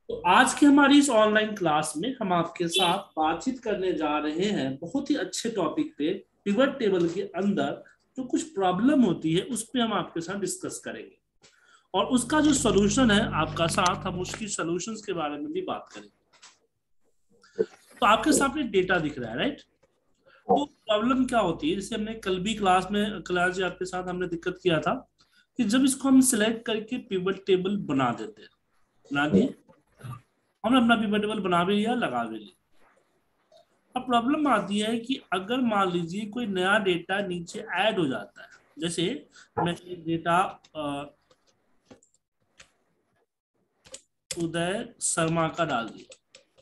तो आज की हमारी इस ऑनलाइन क्लास में हम आपके साथ बातचीत करने जा रहे हैं बहुत ही अच्छे टॉपिक पे। पिवट टेबल के अंदर जो कुछ प्रॉब्लम होती है उस पे हम आपके साथ डिस्कस करेंगे और उसका जो सॉल्यूशन है आपका साथ हम उसकी सॉल्यूशंस के बारे में भी बात करेंगे। तो आपके सामने डेटा दिख रहा है, राइट? तो प्रॉब्लम क्या होती है, जैसे हमने कल भी क्लास आपके साथ हमने दिक्कत किया था कि जब इसको हम सिलेक्ट करके पिवट टेबल बना देते हैं, बना दिए, हमने अपना पिवट टेबल बना भी लिया, लगा भी लिया। अब प्रॉब्लम आती है कि अगर मान लीजिए कोई नया डेटा नीचे ऐड हो जाता है, जैसे मैं एक डेटा उदय शर्मा का डाल दिया।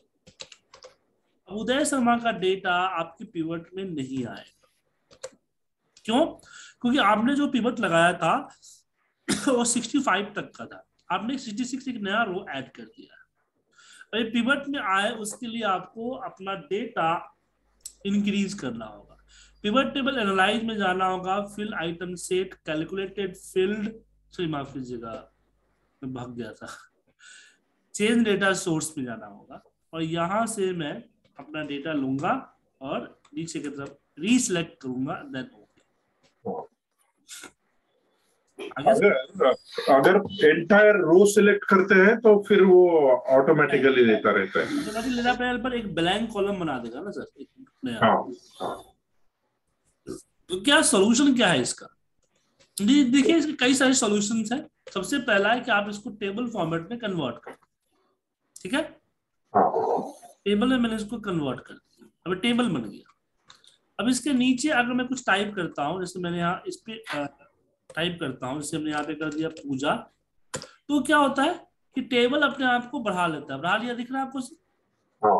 अब उदय शर्मा का डेटा आपकी पिवट में नहीं आएगा। क्यों? क्योंकि आपने जो पिवट लगाया था वो 65 तक का था, आपने 66 एक नया रो ऐड कर दिया। अरे पिवट में आए उसके लिए आपको अपना डेटा इंक्रीज करना होगा। पिवट टेबल एनालाइज में जाना होगा, fill item set calculated field, sorry माफ कीजिएगा मैं भाग गया था, चेंज डेटा सोर्स में जाना होगा और यहां से मैं अपना डेटा लूंगा और नीचे की तरफ रीसिलेक्ट करूंगा, देन आगे अगर अगर एंटायर रो सिलेक्ट करते हैं तो फिर वो ऑटोमेटिकली लेता रहता है। ऑटोमेटिक लेना पैनल पर एक ब्लैंक कॉलम बना देगा ना सर, एक नया। हाँ हाँ। तो क्या सोल्यूशन क्या है इसका? जी देखिए, इसके कई सारे सॉल्यूशंस हैं। सबसे पहला है कि आप इसको टेबल फॉर्मेट में कन्वर्ट कर, ठीक है? हाँ टेबल में मैंने इसको कन्वर्ट कर दिया, अब टेबल बन गया। अब इसके नीचे अगर मैं कुछ टाइप करता हूँ, जैसे मैंने यहाँ इस पे टाइप करता हूँ, जैसे हमने यहाँ पे कर दिया पूजा, तो क्या होता है कि टेबल अपने आप को बढ़ा लेता है। बढ़ा लिया, दिख रहा है आपको? हाँ।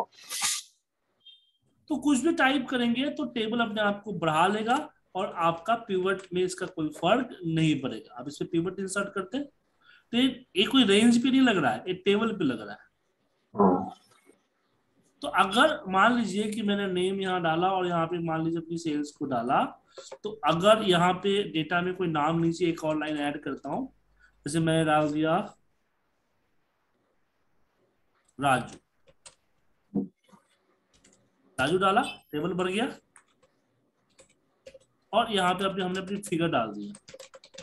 तो कुछ भी टाइप करेंगे तो टेबल अपने आप को बढ़ा लेगा और आपका पिवट में इसका कोई फर्क नहीं पड़ेगा। आप इसमें पिवट इंसर्ट करते हैं तो ये कोई रेंज पे नहीं लग रहा है, ये टेबल पे लग रहा है। हाँ। तो अगर मान लीजिए कि मैंने नेम यहाँ डाला और यहाँ पे मान लीजिए अपनी सेल्स को डाला, तो अगर यहाँ पे डेटा में कोई नाम नीचे एक और लाइन ऐड करता हूँ, जैसे मैंने डाल दिया राजू, राजू डाला, टेबल भर गया और यहाँ पे अपने हमने अपनी फिगर डाल दिया,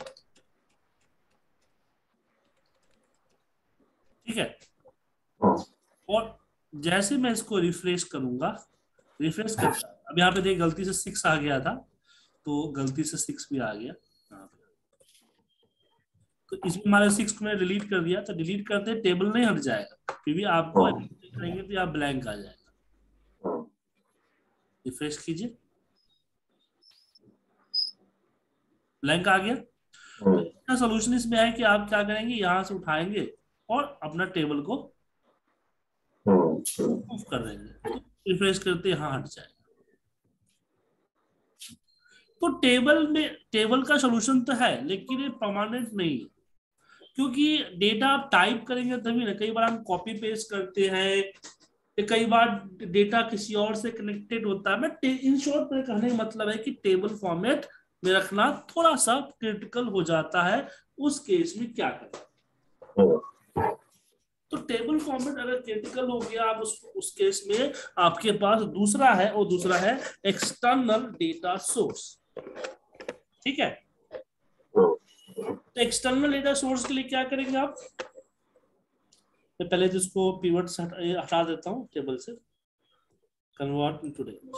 ठीक है? और जैसे मैं इसको रिफ्रेश करूंगा, रिफ्रेश करता, अब यहाँ पे देख गलती से 6 आ गया था, तो गलती से 6 भी आ गया यहाँ पे। तो इसमें हमारे 6 को मैंने डिलीट कर दिया, तो डिलीट करते टेबल नहीं हट जाएगा, फिर भी आपको करेंगे तो यहाँ ब्लैंक आ जाएगा। रिफ्रेश कीजिए, ब्लैंक आ गया। तो इसका सोल्यूशन इसमें है कि आप क्या करेंगे, यहाँ से उठाएंगे और अपना टेबल को मूव कर देंगे, तो रिफ्रेश करते यहाँ हट जाएगा। तो टेबल का सोल्यूशन तो है लेकिन ये परमानेंट नहीं है, क्योंकि डेटा आप टाइप करेंगे तभी ना। कई बार हम कॉपी पेस्ट करते हैं, कई बार डेटा किसी और से कनेक्टेड होता है। बट इन शॉर्ट मेरे कहने का मतलब है कि टेबल फॉर्मेट में रखना थोड़ा सा क्रिटिकल हो जाता है। उस केस में क्या करें? तो टेबल फॉर्मेट अगर क्रिटिकल हो गया, आप उस केस में आपके पास दूसरा है, और दूसरा है एक्सटर्नल डेटा सोर्स, ठीक है? तो एक्सटर्नल डेटा सोर्स के लिए क्या करेंगे आप? मैं पहले तो इसको पिवट से हटा देता हूं टेबल से, कन्वर्ट इनटू रेंज।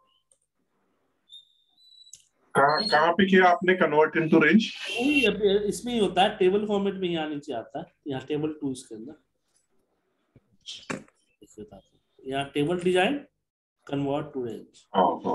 कहाँ पे किया आपने कन्वर्ट इनटू रेंज? इसमें ही होता है, टेबल फॉर्मेट में यहाँ नीचे आता है, यहाँ टेबल टूल्स के अंदर यहाँ table design, convert to range,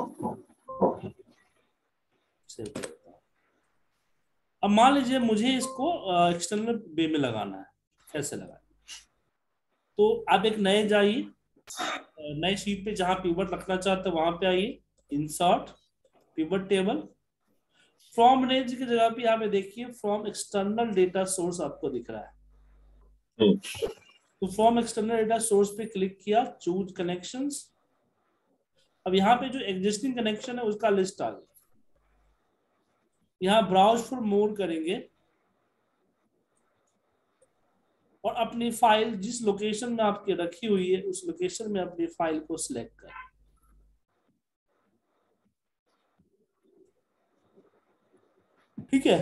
save कर देता हूं। अब मान लीजिए मुझे इसको एक्सटर्नल वे में लगाना है, कैसे लगाना? तो आप एक नए जाइए, नए शीट पे जहां पिवट रखना चाहते हैं वहां पे आइए, insert pivot table, from range की जगह पे यहाँ पे देखिए फ्रॉम एक्सटर्नल डेटा सोर्स आपको दिख रहा है। तो फ्रॉम एक्सटर्नल डेटा सोर्स पे क्लिक किया, चूज कनेक्शंस। अब यहाँ पे जो एग्जिस्टिंग कनेक्शन है उसका लिस्ट आ गया। यहाँ ब्राउज फॉर मोर करेंगे और अपनी फाइल जिस लोकेशन में आपके रखी हुई है उस लोकेशन में अपनी फाइल को सिलेक्ट करें। ठीक है,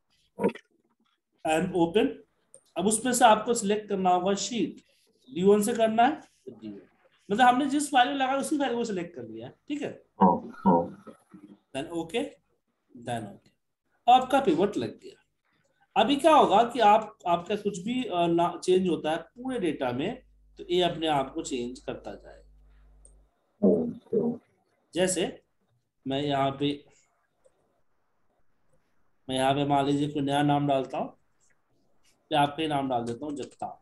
एंड ओपन। अब उसमें से आपको सिलेक्ट करना होगा शीट, D1 से करना है तो D1, मतलब हमने जिस फाइल में लगा उसी फाइल को सिलेक्ट कर लिया है। ठीक है, देन ओके, देन ओके, आपका पिवट लग गया। अभी क्या होगा कि आपका कुछ भी चेंज होता है पूरे डेटा में तो ये अपने आप को चेंज करता जाएगा। जैसे मैं यहाँ पे मान लीजिए कोई नया नाम डालता हूँ, या आपका ही नाम डाल देता हूँ जगताप।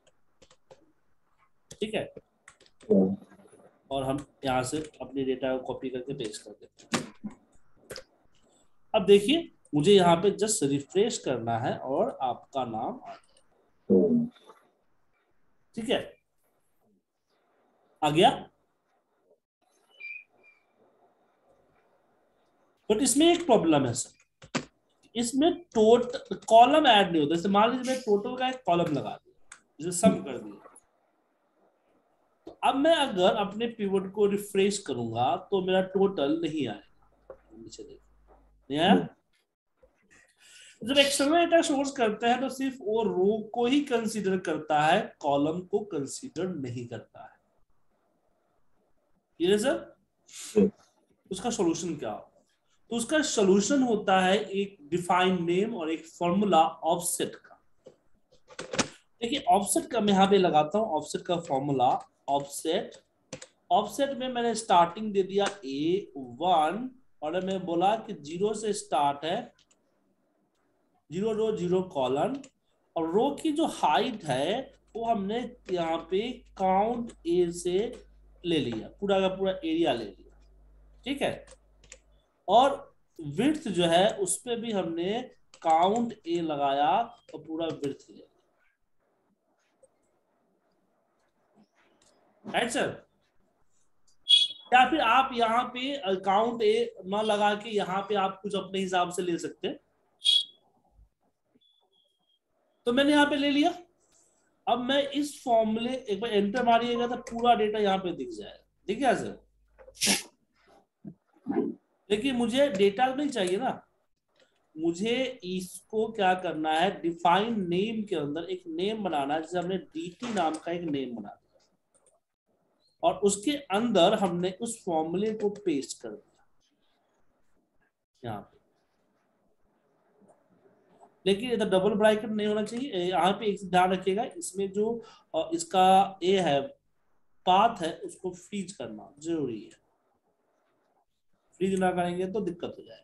ठीक है, और हम यहाँ से अपने डेटा को कॉपी करके पेस्ट कर देते हैं। अब देखिए मुझे यहाँ पे जस्ट रिफ्रेश करना है और आपका नाम आ जाए। ठीक है, आ गया। बट इसमें एक प्रॉब्लम है सर, इसमें कॉलम ऐड नहीं होता। जैसे मान लीजिए मैं टोटल का एक कॉलम लगा दिया, जैसे सम कर दिया, तो अब मैं अगर अपने पिवट को रिफ्रेश करूंगा तो मेरा टोटल नहीं आएगा। नीचे देखो, नहीं आया। जब एक्सटर्नल डेटा सोर्स करते हैं तो सिर्फ वो रो को ही कंसीडर करता है, कॉलम को कंसीडर नहीं करता है। ये सर, उसका सॉल्यूशन क्या होगा? तो उसका सॉल्यूशन होता है एक डिफाइन नेम और एक फॉर्मूला ऑफसेट का। देखिए ऑफसेट का मैं यहाँ पे लगाता हूँ, ऑफसेट का फॉर्मूला ऑफसेट में मैंने स्टार्टिंग दे दिया A1 और मैं बोला कि 0 से स्टार्ट है, 0 रो 0 कॉलन, और रो की जो हाइट है वो हमने यहाँ पे काउंट A से ले लिया, पूरा का पूरा एरिया ले लिया। ठीक है, और विड्थ जो है उस पे भी हमने काउंट A लगाया और पूरा विड्थ ले लिया। राइट सर, या फिर आप यहाँ पे काउंट A ना लगा के यहाँ पे आप कुछ अपने हिसाब से ले सकते हैं। तो मैंने यहाँ पे ले लिया। अब मैं इस फॉर्मूले एक बार एंटर मारिएगा तो पूरा डेटा यहाँ पे दिख जाएगा। ठीक है सर, लेकिन मुझे डेटा नहीं चाहिए ना, मुझे इसको क्या करना है, डिफाइन नेम के अंदर एक नेम बनाना है। जैसे हमने DT नाम का एक नेम बना दिया और उसके अंदर हमने उस फॉर्मूले को पेस्ट कर दिया यहाँ पे। लेकिन इधर डबल ब्रैकेट नहीं होना चाहिए। यहाँ पे एक ध्यान रखिएगा, इसमें जो इसका ए है, पाथ है, उसको फ्रीज करना जरूरी है। फ्रीज ना करेंगे तो दिक्कत हो जाएगी।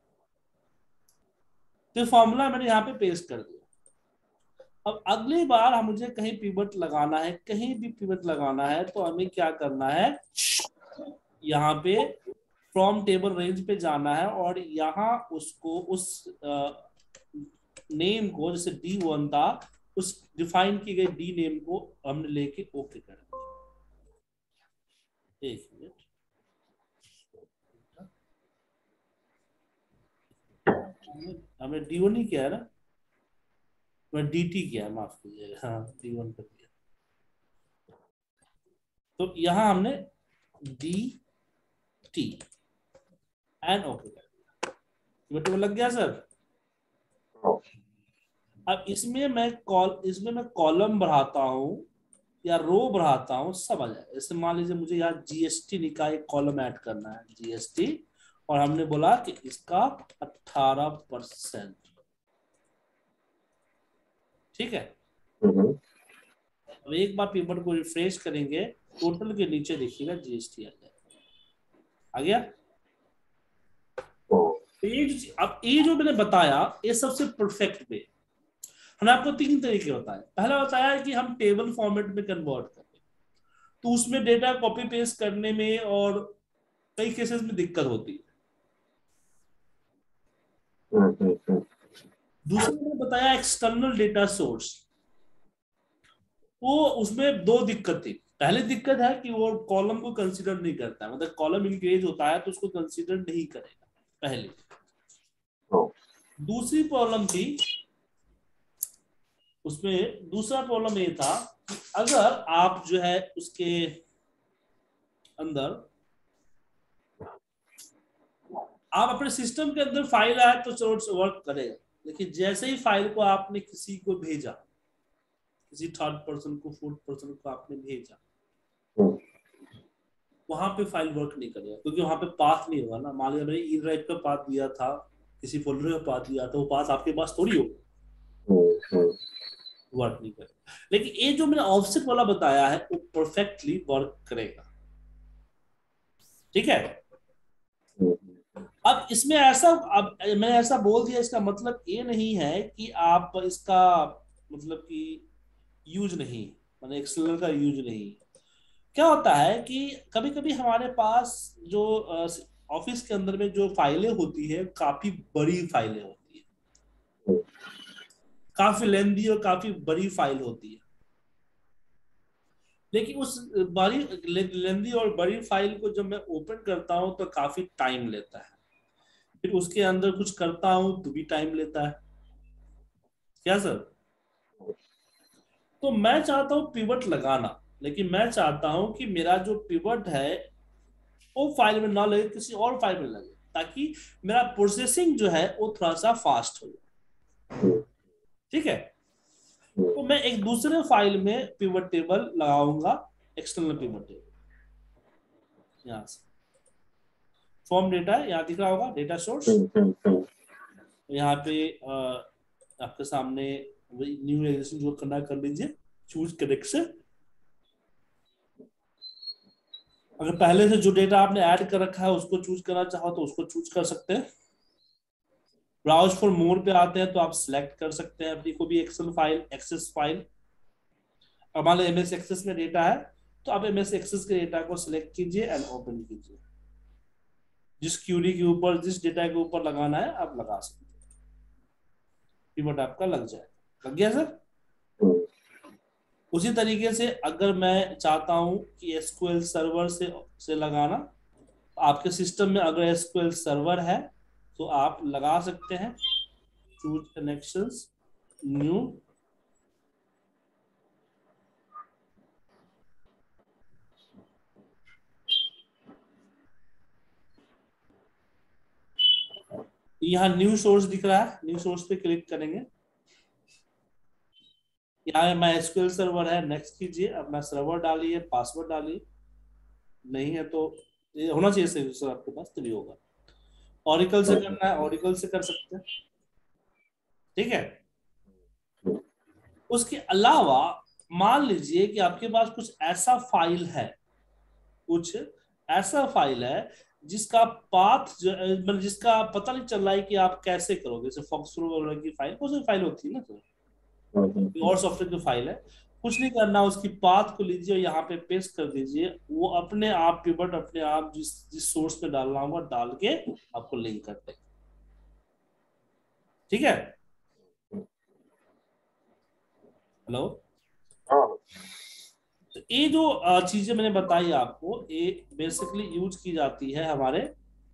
तो फॉर्मूला मैंने यहाँ पे पेस्ट कर दिया। अब अगली बार हम मुझे कहीं पिवट लगाना है, कहीं भी पिवट लगाना है तो हमें क्या करना है, यहाँ पे फ्रॉम टेबल रेंज पे जाना है और यहाँ उसको उस नेम को, जैसे D1 था, उस डिफाइन की गई D नेम को हमने लेके ओके कर दिया। एक मिनट, हमने D1 ही किया है ना, मैं DT किया है, माफ कीजिएगा। हाँ, D1 कर दिया। तो यहाँ हमने DT एंड ओके कर दिया। टेबल लग गया सर। अब इसमें मैं कॉलम बढ़ाता हूँ या रो बढ़ाता हूँ, सब आ जाए। जैसे मान लीजिए मुझे यहाँ GST का एक कॉलम ऐड करना है, GST, और हमने बोला कि इसका 18%। ठीक है, अब एक बार पेपर को रिफ्रेश करेंगे, टोटल के नीचे देखिएगा GST आ जाएगा। आ गया। अब ये जो मैंने बताया ये सबसे परफेक्ट वे। हमने आपको 3 तरीके बताए। पहला बताया कि हम टेबल फॉर्मेट में कन्वर्ट करें, तो उसमें डेटा कॉपी पेस्ट करने में और कई केसेस में दिक्कत होती है। दूसरा मैंने बताया एक्सटर्नल डेटा सोर्स, वो उसमें 2 दिक्कत थी। पहली दिक्कत है कि वो कॉलम को कंसीडर नहीं करता है, मतलब कॉलम इंक्रीज होता है तो उसको कंसीडर नहीं करेगा, पहली। दूसरी प्रॉब्लम थी उसमें दूसरा प्रॉब्लम ये था कि अगर आप जो है उसके अंदर आप अपने सिस्टम के अंदर फाइल आए तो चलो वर्क करेगा, लेकिन जैसे ही फाइल को आपने किसी को भेजा, किसी थर्ड पर्सन को, फोर्थ पर्सन को आपने भेजा, वहां पे फाइल वर्क नहीं करेगा, क्योंकि वहां पे पाथ नहीं होगा ना। मान लिया मैंने ई ड्राइव का पाथ दिया था, किसी फोल्डर का पाथ दिया था, वो पाथ आपके पास थोड़ी होगा, वर्क नहीं करेगा। लेकिन ये जो मैंने ऑफसेट वाला बताया है वो परफेक्टली वर्क करेगा। ठीक है। अब इसमें ऐसा, अब मैंने ऐसा बोल दिया, इसका मतलब ये नहीं है कि आप इसका मतलब कि यूज नहीं, मैंने एक्सेल का यूज नहीं। क्या होता है कि कभी कभी हमारे पास जो ऑफिस के अंदर में जो फाइलें होती है काफी बड़ी फाइलें होती है, काफी लेंदी और काफी बड़ी फाइल होती है। लेकिन उस बड़ी लेंदी और बड़ी फाइल को जब मैं ओपन करता हूं तो काफी टाइम लेता है, फिर उसके अंदर कुछ करता हूं तो भी टाइम लेता है। क्या सर? तो मैं चाहता हूं पिवट लगाना, लेकिन मैं चाहता हूं कि मेरा जो पिवट है वो फाइल में ना लगे, किसी और फाइल में लगे, ताकि मेरा प्रोसेसिंग जो है वो थोड़ा सा फास्ट हो जाए। ठीक है। तो मैं एक दूसरे फाइल में पिवट टेबल लगाऊंगा, एक्सटर्नल पिवट टेबल। यहाँ से फॉर्म डेटा यहाँ दिख रहा होगा, डेटा सोर्स। यहाँ पे आपके सामने न्यू एडिशन जो करना कर लीजिए, चूज कनेक्शन। अगर पहले से जो डेटा आपने ऐड कर रखा है उसको चूज करना चाहो तो उसको चूज कर सकते हैं। ब्राउज फॉर मोर पे आते हैं तो आप सिलेक्ट कर सकते हैं अपनी को भी एक्सेल फाइल, एक्सेस फाइल। अब मान लो एमएस एक्सेस में डेटा है तो आप एमएस एक्सेस के डेटा को सिलेक्ट कीजिए एंड ओपन कीजिए। जिस क्यूरी के ऊपर, जिस डेटा के ऊपर लगाना है आप लगा सकते हैं, पिवट आपका लग जाएगा। लग गया सर? उसी तरीके से अगर मैं चाहता हूं कि एसक्यूएल सर्वर से लगाना, तो आपके सिस्टम में अगर एसक्यूएल सर्वर है तो आप लगा सकते हैं, चूज कनेक्शंस, न्यू, यहाँ न्यू सोर्स दिख रहा है, न्यू सोर्स पे क्लिक करेंगे। यहाँ माई एसक्यूएल सर्वर है, नेक्स्ट कीजिए, अपना सर्वर डालिए, पासवर्ड डालिए। नहीं है तो ये होना चाहिए सर आपके पास, तभी होगा। ऑरिकल से करना है, ऑरिकल से कर सकते हैं। ठीक है। उसके अलावा मान लीजिए कि आपके पास कुछ ऐसा फाइल है, कुछ ऐसा फाइल है जिसका पाथ जो मतलब जिसका पता नहीं चल रहा है कि आप कैसे करोगे। जैसे फॉक्सट्रो वगैरह की फाइल, कौन सी फाइल होती है ना सर, और सॉफ्टवेयर की फाइल है, कुछ नहीं करना, उसकी पाथ को लीजिए और यहाँ पे पेस्ट कर दीजिए, वो अपने आप पिवट अपने आप जिस जिस सोर्स में डालना होगा डाल के आपको लिंक कर देगा। ठीक है। हेलो। तो ये जो चीजें मैंने बताई आपको, ये बेसिकली यूज की जाती है हमारे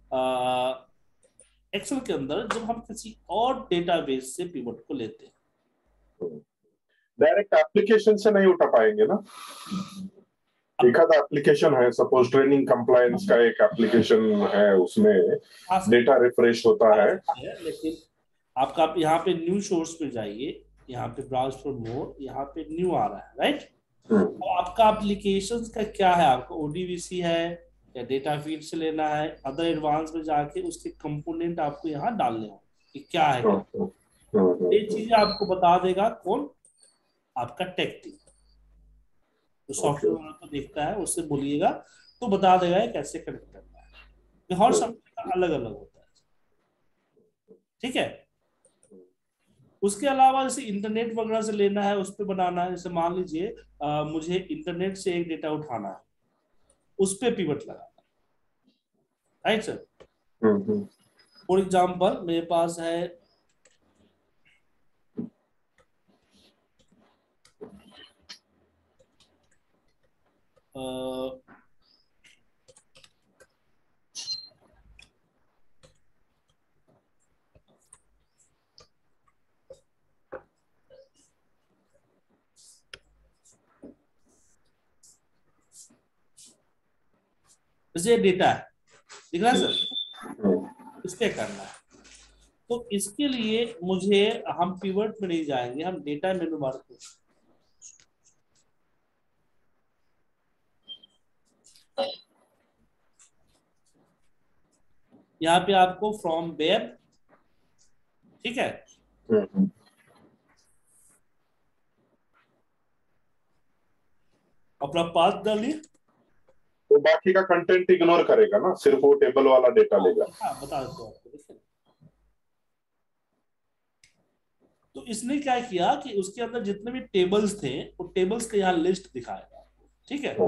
एक्सेल के अंदर जब हम किसी और डेटाबेस से पिवट को लेते हैं। डायरेक्ट एप्लीकेशन से नहीं उठा पाएंगे ना? एक आधा एप्लीकेशन है, सपोज ट्रेनिंग कंप्लायंस का एक एप्लीकेशन है, उसमें डेटा रिफ्रेश होता है, लेकिन आपका यहाँ पे न्यू सोर्स पे जाइए, यहाँ पे ब्राउज फॉर मोर, यहाँ पे न्यू आ रहा है, राइट। तो आपका एप्लीकेशन का क्या है, आपका ओडीबीसी है या डेटा फीड से लेना है, अदर एडवांस में जाके उसके कंपोनेंट आपको यहाँ डालने हो कि क्या है, ये चीजें आपको बता देगा कौन, आपका टेक टीम। तो सॉफ्टवेयर को देखता है, उससे बोलिएगा तो बता देगा ये कैसे कनेक्ट करना है। हर सॉफ्टवेयर का अलग अलग होता है। ठीक है। उसके अलावा जैसे इंटरनेट वगैरह से लेना है, उस पर बनाना है, जैसे मान लीजिए मुझे इंटरनेट से एक डेटा उठाना है, उस पर पिवट लगाना, राइट सर। फॉर एग्जाम्पल मेरे पास है जैसे डेटा है, दिख रहा है सर, इस पे करना है। तो इसके लिए मुझे, हम पिवट में नहीं जाएंगे, हम डेटा मेनू बार को, यहाँ पे आपको फ्रॉम वेब, ठीक है, अपना पाथ डालिए। तो बाकी का कंटेंट इग्नोर करेगा ना, सिर्फ वो टेबल वाला डेटा लेगा। हाँ बता देता हूँ आपको, देखिए। तो इसने क्या किया कि उसके अंदर जितने भी टेबल्स थे वो टेबल्स का यहाँ लिस्ट दिखाएगा, ठीक है।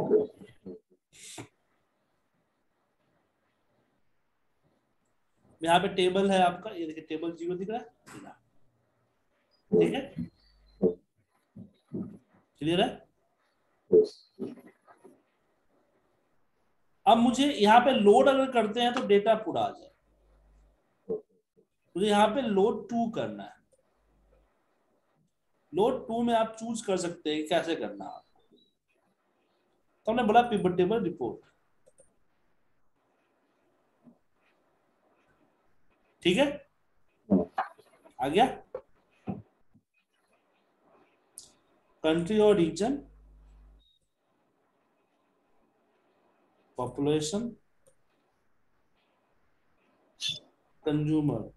यहाँ पे टेबल है आपका, ये देखिए टेबल 0 दिख रहा है, ठीक है, क्लियर है। अब मुझे यहाँ पे लोड अगर करते हैं तो डेटा पूरा आ जाए, मुझे यहाँ पे लोड 2 करना है। लोड 2 में आप चूज कर सकते हैं कैसे करना है आपको। तो हमने बोला पिवट टेबल रिपोर्ट, ठीक है, आ गया। कंट्री और रीजन, पॉपुलेशन, कंज्यूमर,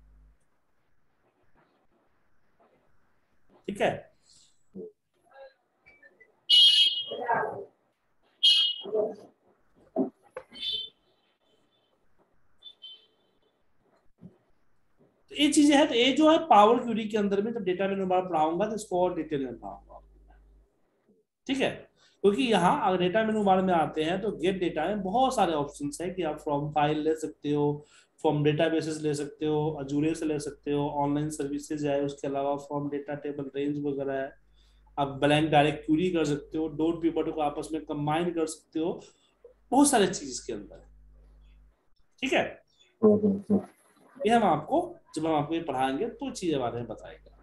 ठीक है। तो ये चीजें है, तो ये जो है पावर क्यूरी के अंदर में, जब डेटा में बार पढ़ाऊंगा तो इसको और डिटेल में पढ़ाऊंगा, ठीक है। क्योंकि यहाँ अगर डेटा मेनू बार में आते हैं तो गेट डेटा में बहुत सारे ऑप्शंस हैं कि आप फ्रॉम फाइल ले सकते हो, फ्रॉम डेटाबेसेस ले सकते हो, अजूरे से ले सकते हो, ऑनलाइन सर्विसेज है, उसके अलावा फ्रॉम डेटा टेबल रेंज वगैरह है। आप ब्लैंक डायरेक्ट क्यूरी कर सकते हो, डॉट पिवट को आपस में कंबाइन कर सकते हो, बहुत सारे चीज इसके अंदर है, ठीक है। ये हम आपको, जब हम आपको ये पढ़ाएंगे तो चीजें बारे में बताएंगे।